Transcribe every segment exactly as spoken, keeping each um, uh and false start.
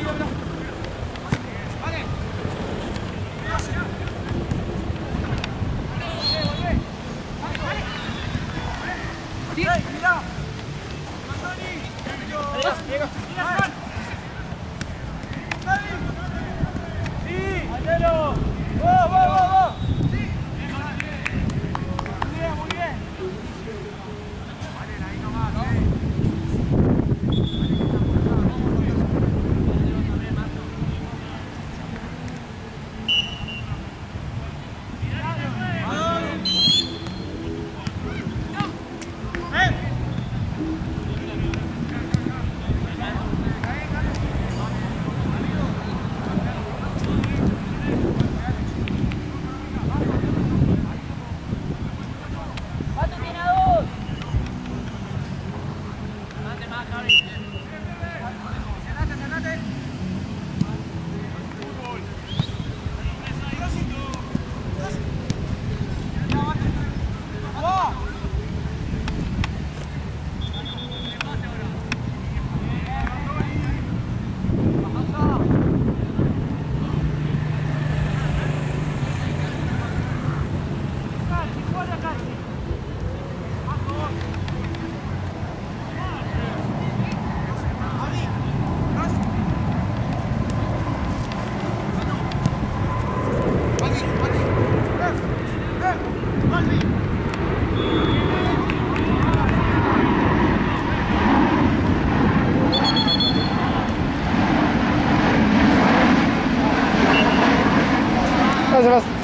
Gracias.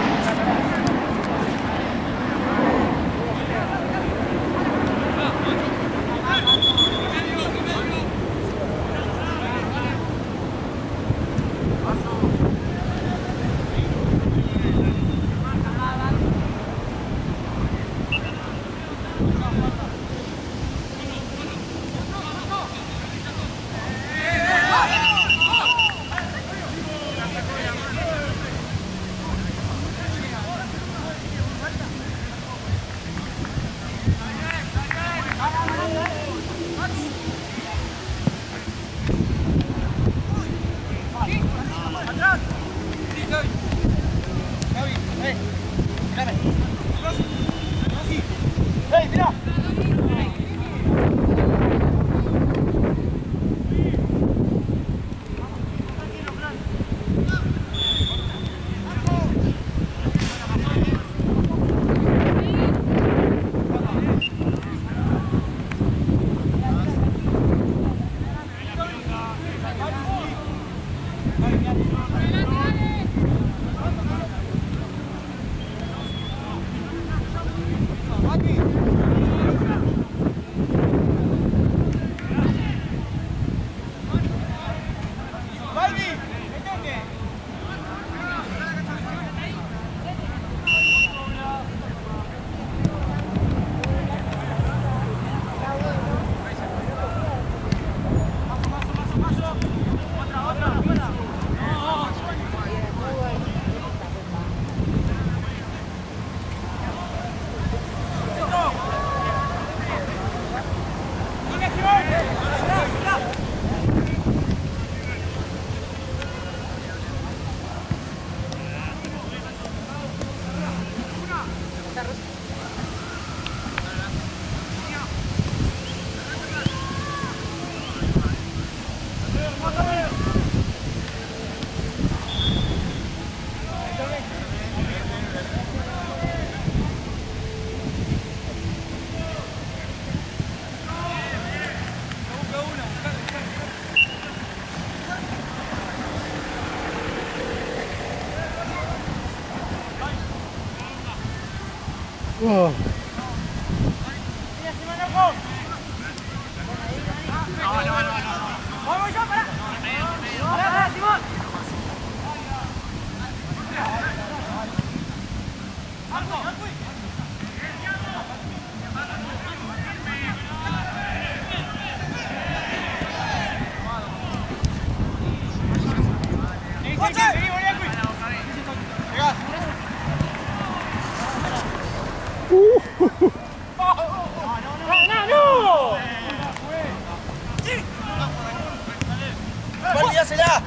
Oh. Juan, dásela.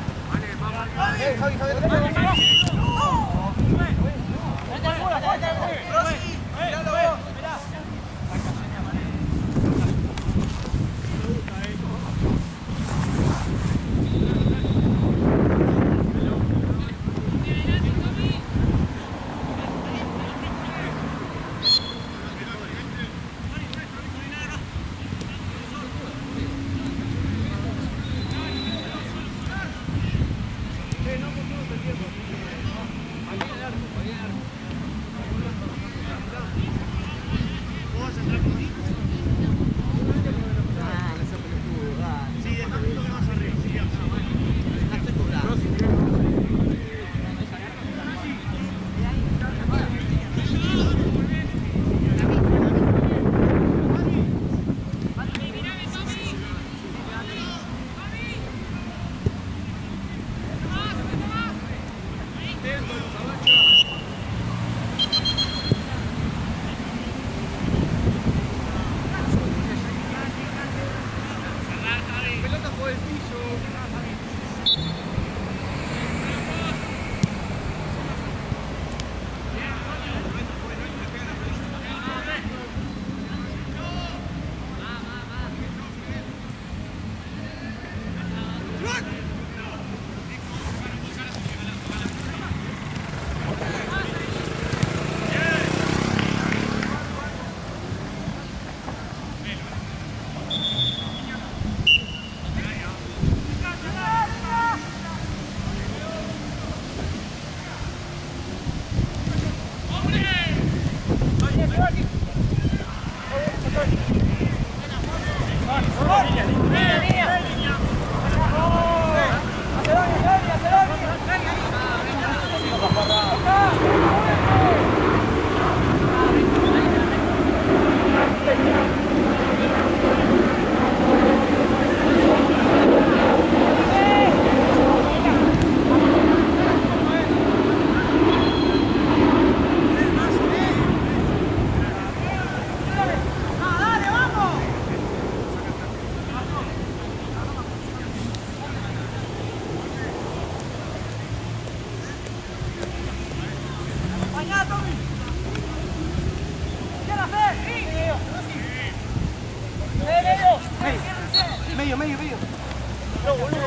Medio, medio, medio. No, boludo.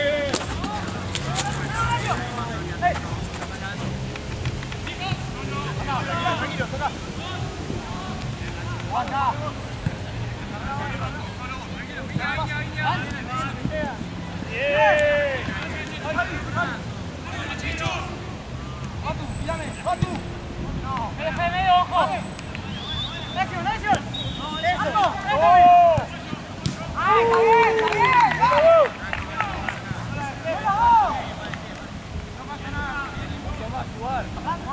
Tranquilo, toca. Aguanta. Batu, pídame, Batu. No. F, medio, ojo. Necio, Necio. Eso. ¡Oh! ¡Ay, está bien, está bien! No pasa nada. Mucho más jugar.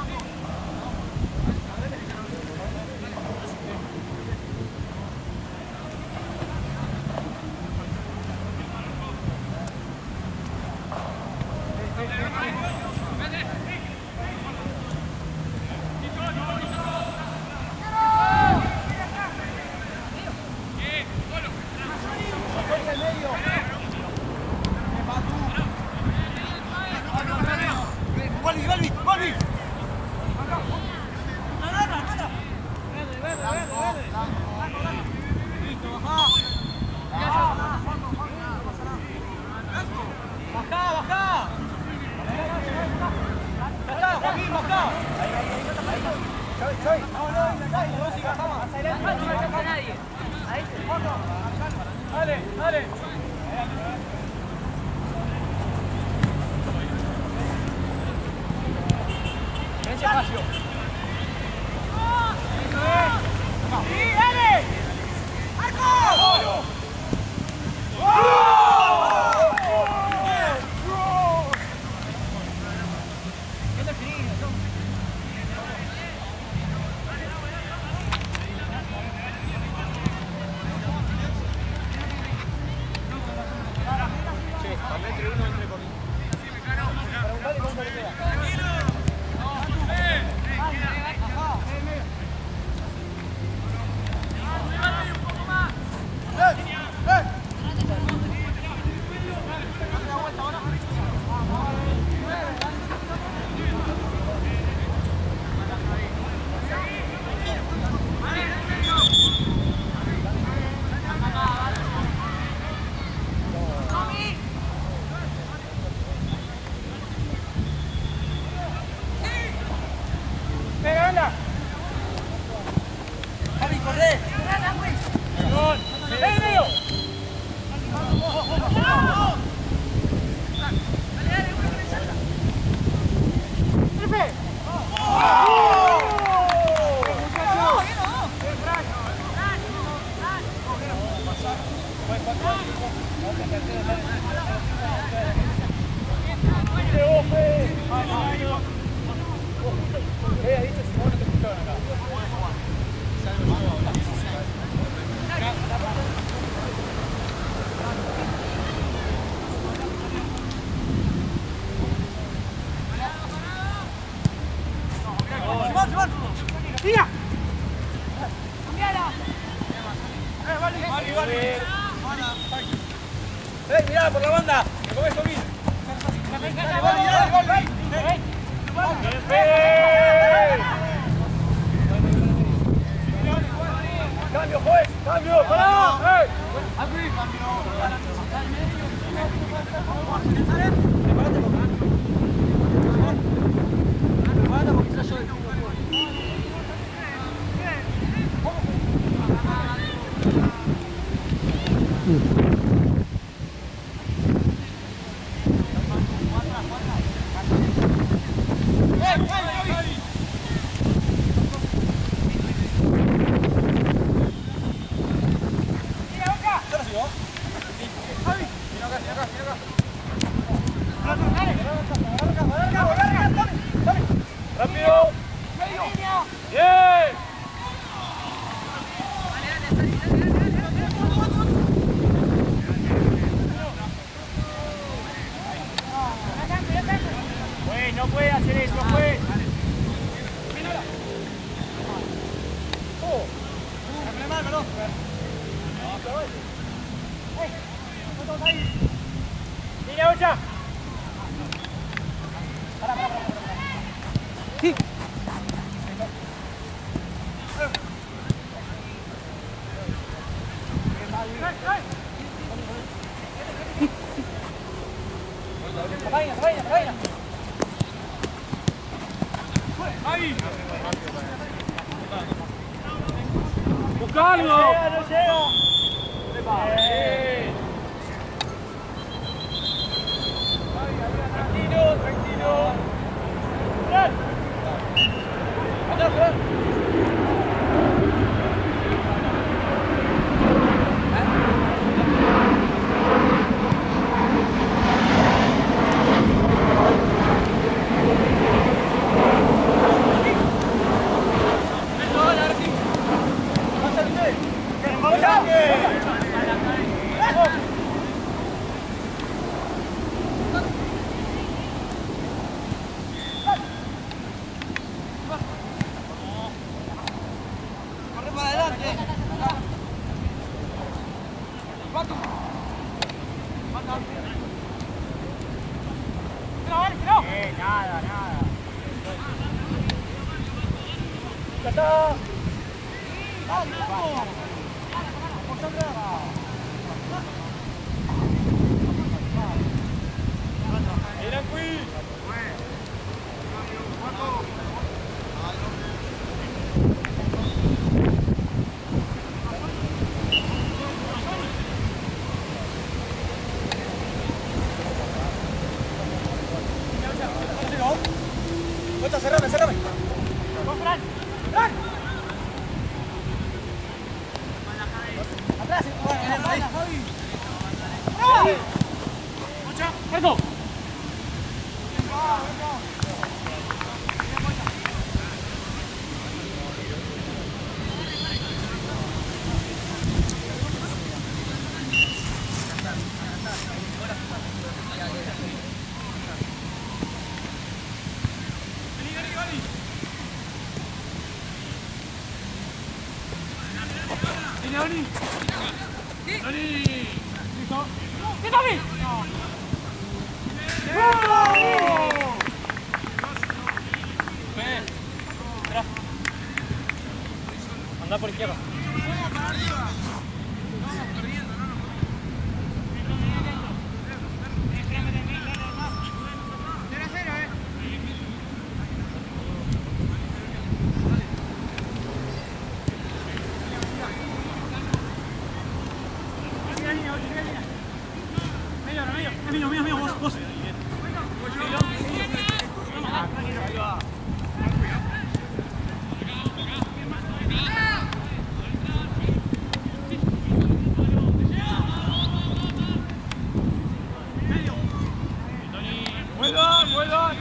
Dale, dale. Ven espacio. ¡Sí, dale! ¡Marco! Rápido. Bien. Pues no puede hacer eso, pues. Línea ocho. Sí. Vaina, vaina, vaina. Ahí. Buscarlo. No llega, no llega. Bien. Tranquilo, tranquilo. Fran. Andá, Fran. Corre para adelante. Eh, nada, nada. Ya está. Miren, Cui. Vuelta, cerrame, cerrame. Vamos, Fran. Fran. Atrás, bueno, ahí. Marco. Viene Dani. Dani. Listo. ¡Sí, Dani! Anda por izquierda. Mío, mío, mío, vos, vos. Vuelvan, vuelvan.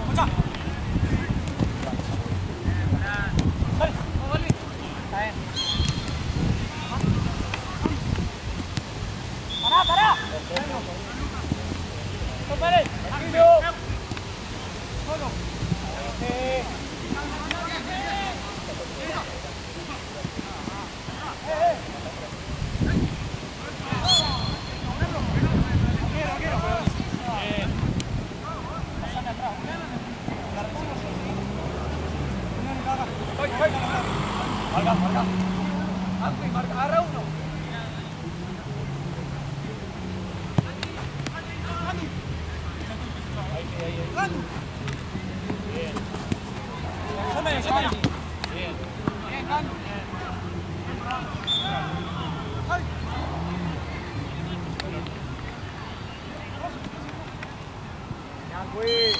Pará, pará. No pares. Tranquilo. Solo. Eh. Marca, marca. Marca, agarra uno. Ahí, ahí, ahí. Bien. Llámale, llámale. Bien. Bien, Canu. Ay. Ya fue.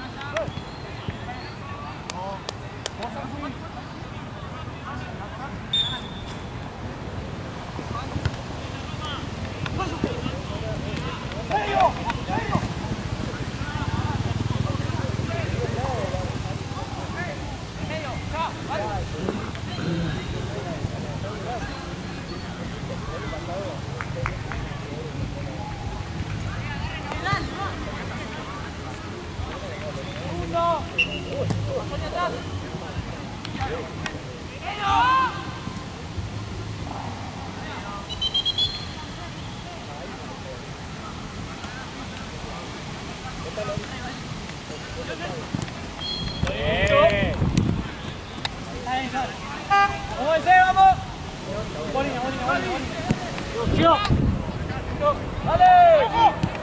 Bien. Vamos, ese, vamos. Bolina, bolina, bolina, bolina. ¡Dale!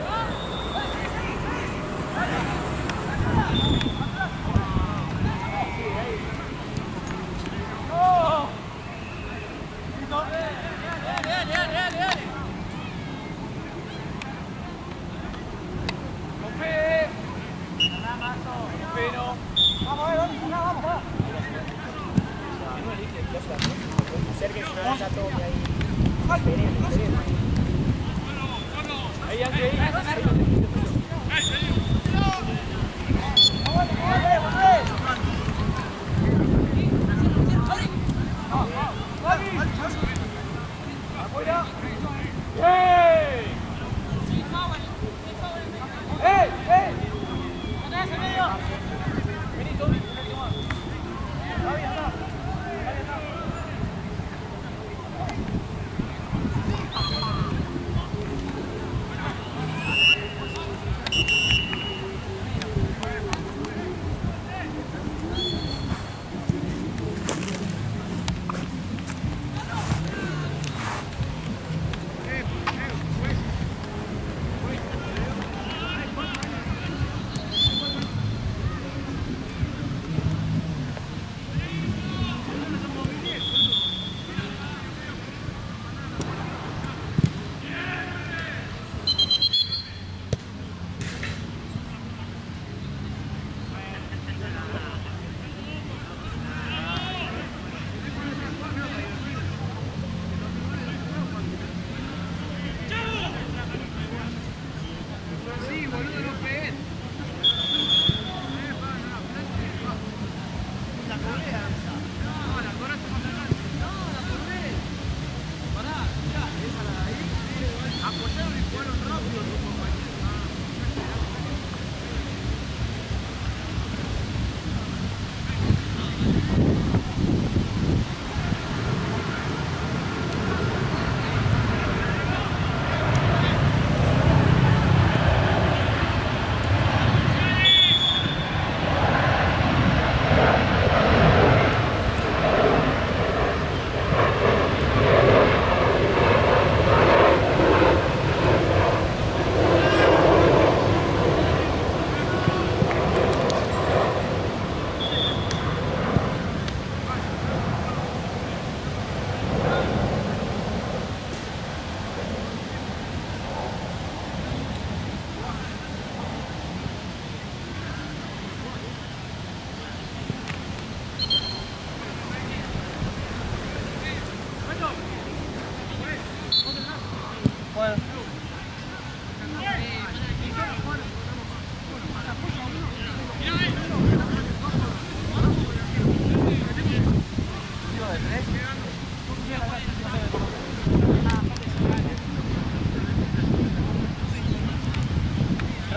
Vamos, a ver, vamos, vamos, vamos. Ahí, Ángel, ahí.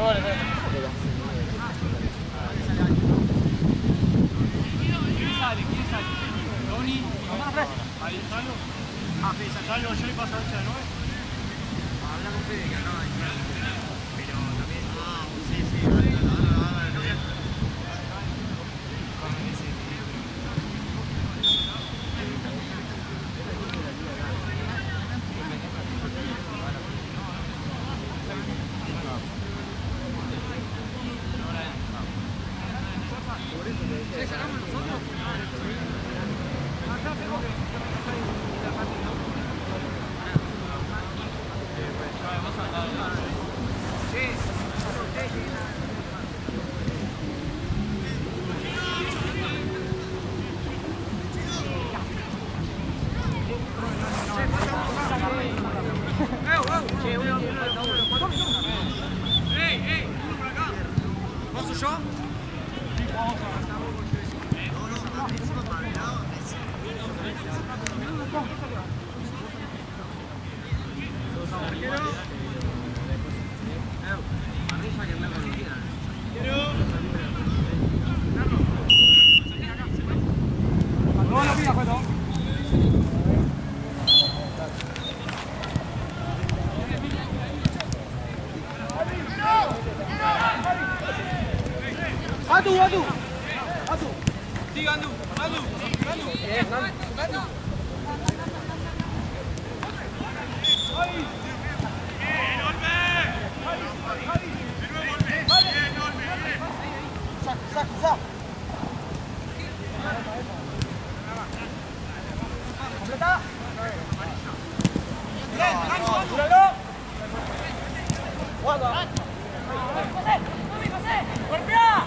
No vale, vale. ¿Quién sale? ¿Quién sale? Tony. Ahí Salo. Ah, Fede Salo, yo le paso a once a nueve. Habla con Fede que acaba de entrar. Pero también. Ah, sí, sí. Adu, adu. Adu. Di adu, adu. Adu. Eh, adu. Saca, saca. Completa. Bien, vamos, júralo. Guarda. José, José, golpea.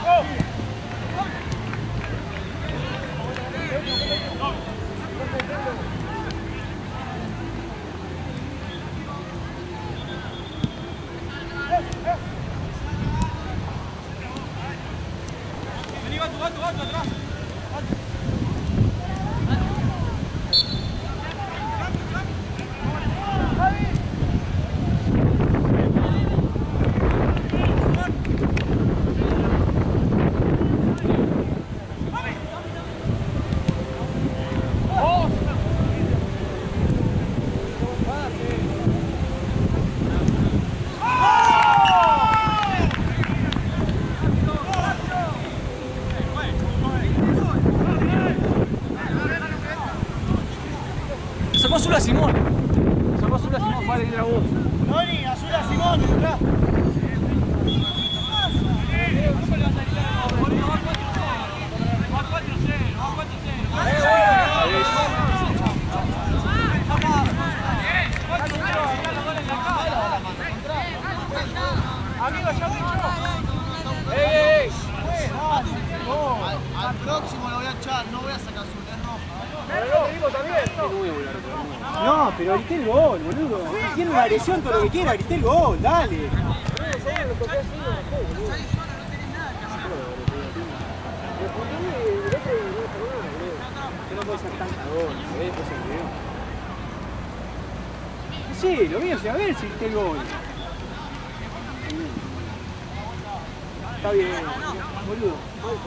Sacó azul a Simón. Sacó azul a Simón, vale, ir a vos. Noni, azul a Simón, atrás. Amigo, ya dicho. ¡Ey, ey! Al, al próximo lo voy a echar, no voy a sacar azul, es rojo. No, pero grité el gol, boludo. Tiene una lesión, todo lo que quiera, grité el gol, dale. No puede ser tan cagón, ¿sabés? Pues el video. Sí, lo mío, a ver si grité el gol. Está bien, boludo.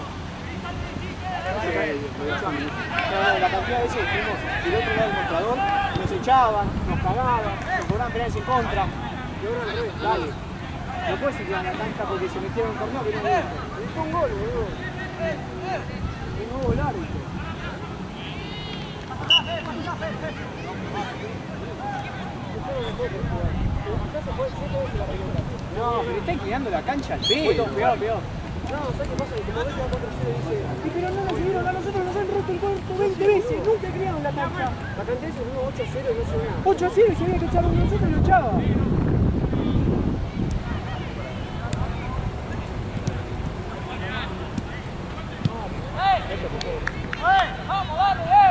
La cantidad de veces que estuvimos del otro lado del mostrador, nos echaban, nos cagaban, nos cobraban penales en contra. Y ahora al revés, dale. No puedes ir a la cancha porque se metieron en torneo que no es. Necesito un gol, boludo. Es nuevo el árbitro. No, pero está inclinando la cancha al pedo. Peor, peor. No, ¿sabes qué pasa? Que como ves que va cuatro cero dice, y pero no nos siguieron a nosotros, nos han roto el cuarto veinte veces, nunca crearon la cancha. La cantidad de esos ocho a cero y no se ve nada. ocho a cero y si había que echar a nosotros lo echaba. ¡Vamos, dale, eh!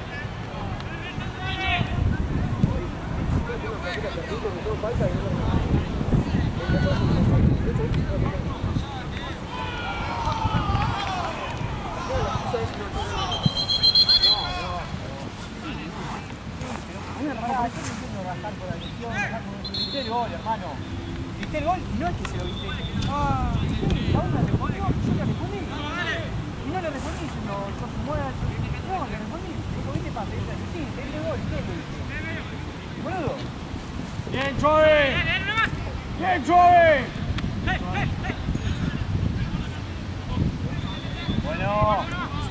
Grité el gol, hermano. Grité el gol y no es que se lo grité. Ah, la una respondió, yo le respondí. Y no le respondí diciendo, yo se mueve. No, le respondí. Dijo, ¿viste para pedirle? Sí, pedirle gol, ¿qué le dije? Boludo. Bien, Joey. Bien, Joey. Bueno.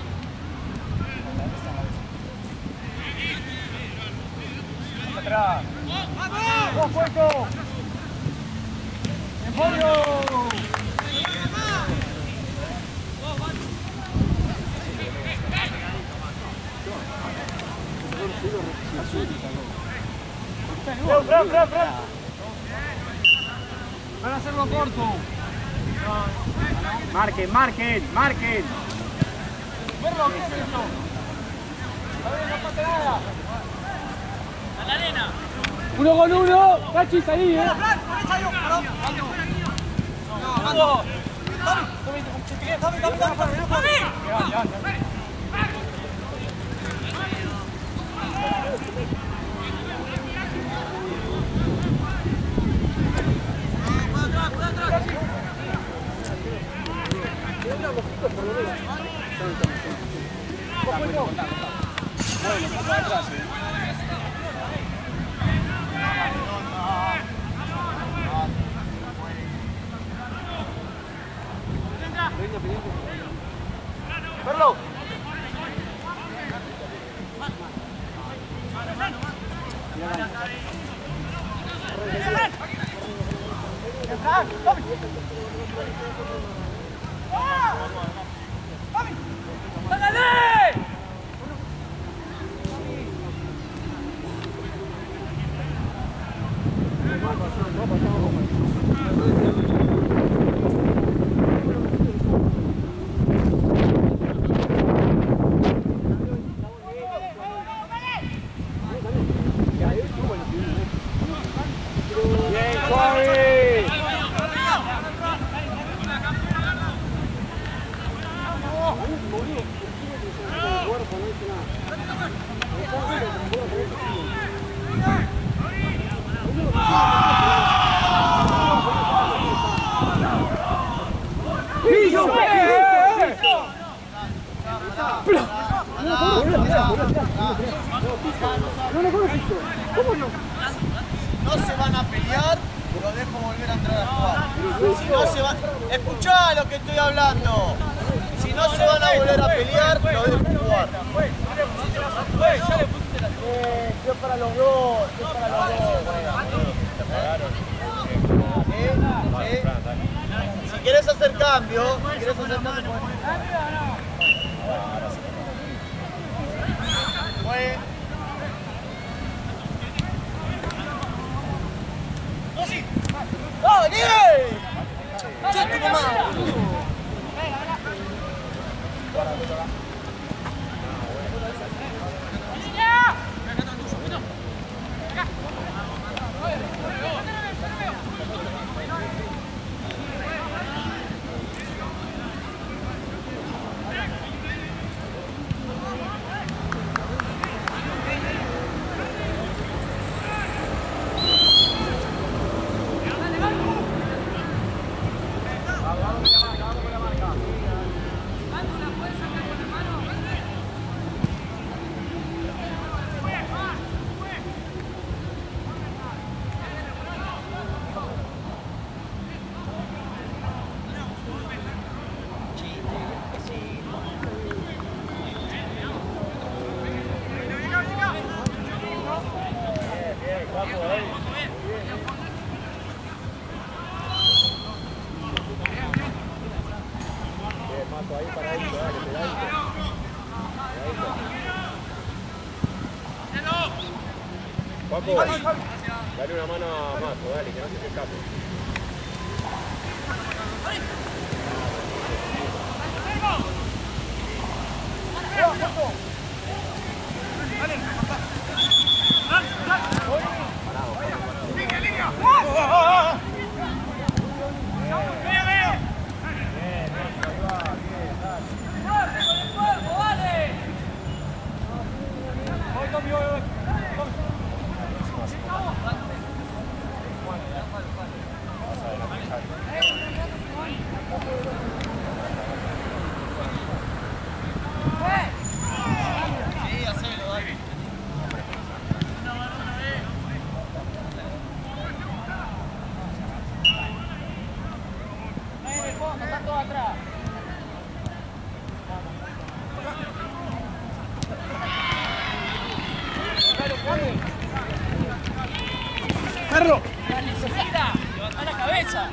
Atrás. ¡Vamos, Puerto! ¡En pollo! Fran, Fran, Fran, Fran. Van a hacerlo corto. Marquen, marquen, marquen. Verlo, ¿qué es eso? A ver, no pasa nada. A la arena. Uno con uno, Cachi, salí, eh. Verlo. No se van a pelear, lo dejo volver a entrar a jugar. Si no se van... Escuchá lo que estoy hablando. Si no se van a volver a pelear, lo dejo jugar. Eh, yo para los dos, yo para los dos. ¿Eh? ¿Eh? Si querés hacer cambio, si querés hacer cambio, pues... ¡Oh, Daniel! ¡Che, tu mamá! Paco, dale una mano a Mazo, dale, que no se te escape. ¡Perro! ¡Levanta la cabeza!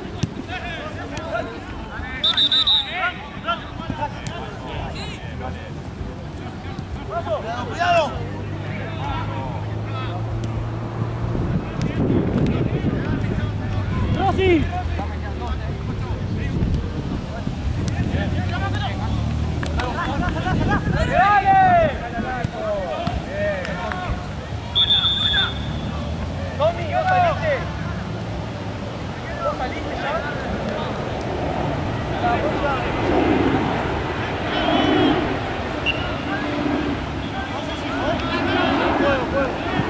¡Cuidado, cuidado! ¡Rossi! Tommy, ¿vos saliste? ¿Vos saliste ya? La bolsa. Juego, juego.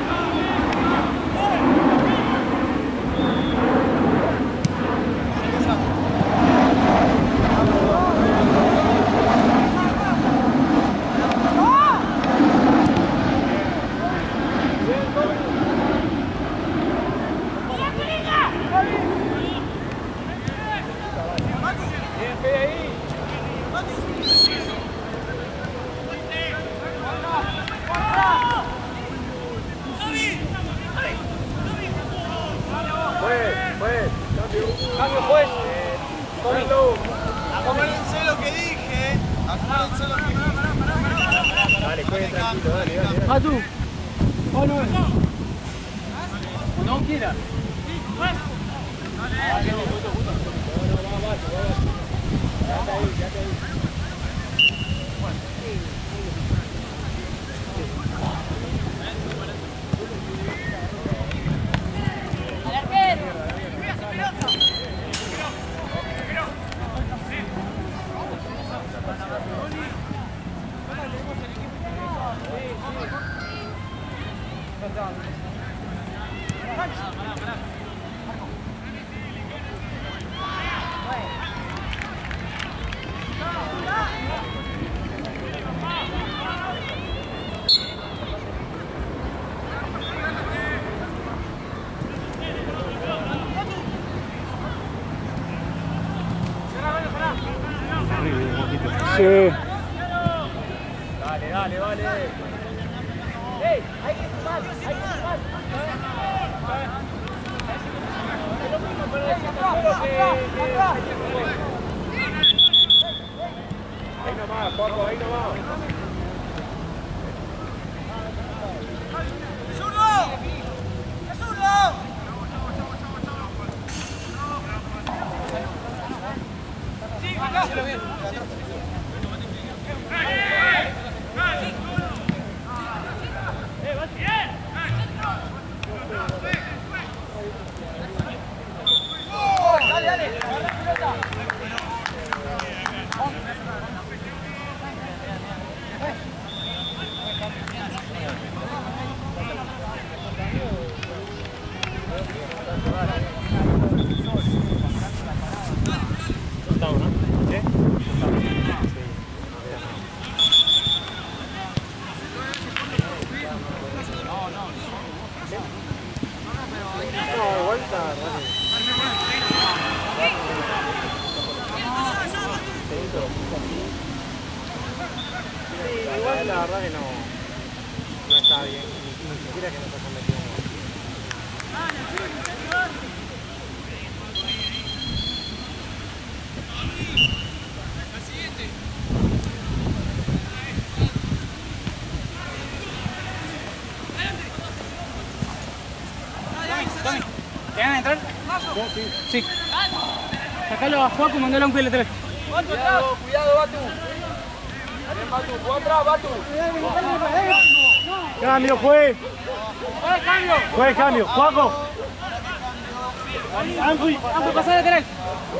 Cambio juez. Acuérdense lo que dije. Acuérdense lo que dije. Dale, juegue tranquilo, dale, dale, dale. Matu. Oh, no. No quiera. Sí. Dale, dale, dale. ¡Ey! Hay que sumar, hay que sumar. Es lo mismo para decir que... Ahí nomás, Paco, ahí nomás. ¡Es uno! ¡Es uno! Sí, acá. Dale, dale, agarra la pelota. Igual la verdad que no, no está bien, ni, ni siquiera que no se ha cometido. ¿Te van a entrar? Sí. Sí. Sacalo a Juaco y mandalo a un P L tres. Cuidado, cuidado, Batu. Bien, Batu, jugá atrás, Batu. Cambio, juez. ¡Juega cambio! Juez, cambio. Juaco. Ampui, Ampui, pasá de lateral.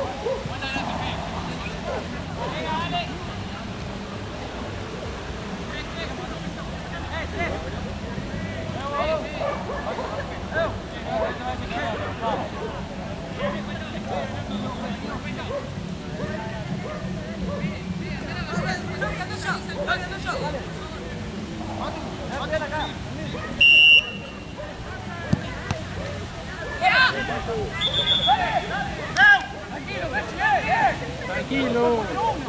Tranquilo.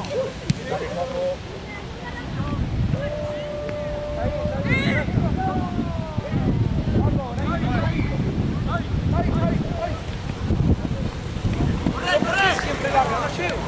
Siempre larga, no llego.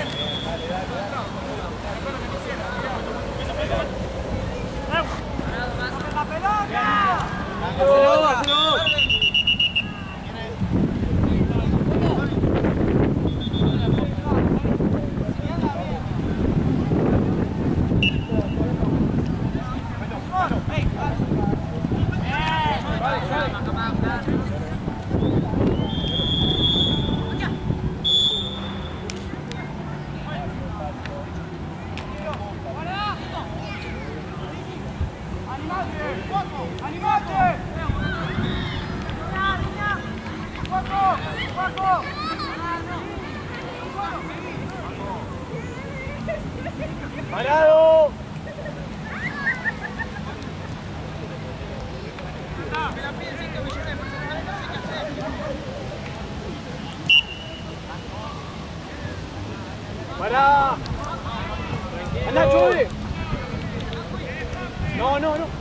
¡Parado! ¡Pará! ¡Anda, Chuy! No, no, no.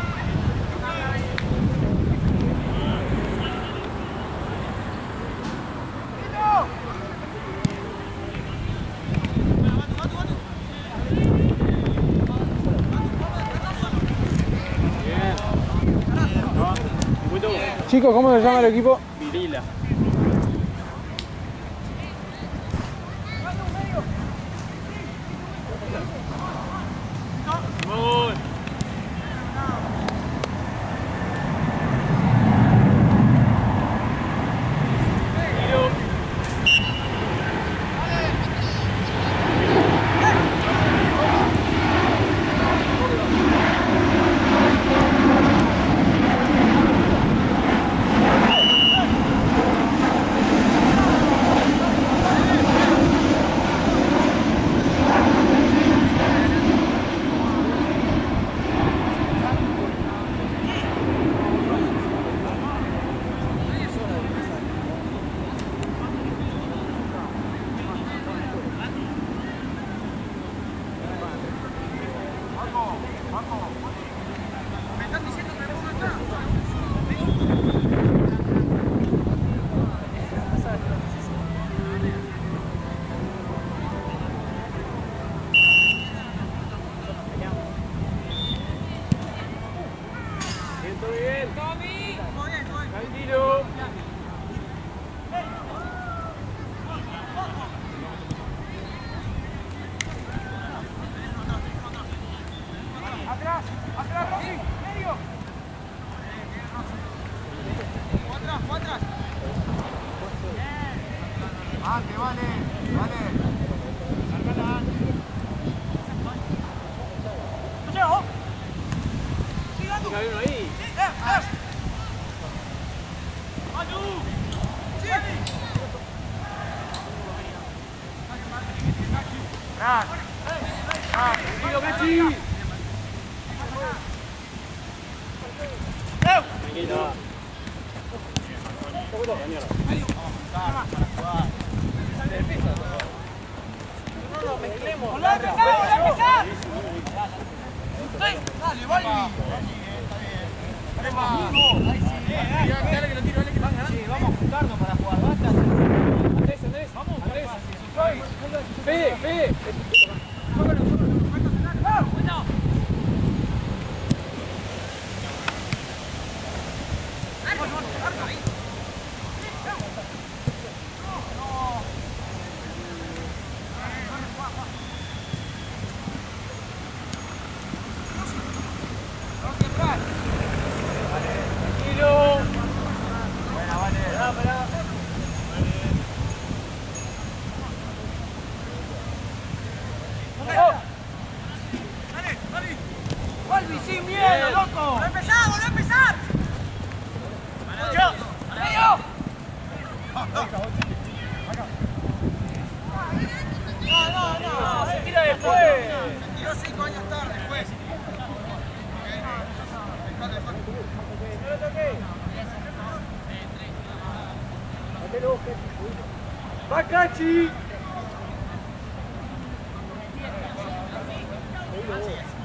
Chicos, ¿cómo se llama el equipo? Virila. Gol. que haber uno ahí. ¡Ah! ¡Ah! ¡Tranquilo, Messi! Tranquilo. No nos mezclemos. ¡Volá a empezar! ¡Volá a empezar! Dale, Balbi. Dale que lo tiro, dale que van ganando. Sí, vamos a juntarnos para jugar. Basta. Andrés, Andrés. Vamos, Andrés. Fede, Fede. Balbi, sin miedo, loco. ¡Volá a empezar! ¡Volá a empezar! No, no, no. Se tira después. Se tiró cinco años tarde, después. No lo toqué. ¡Bacachi!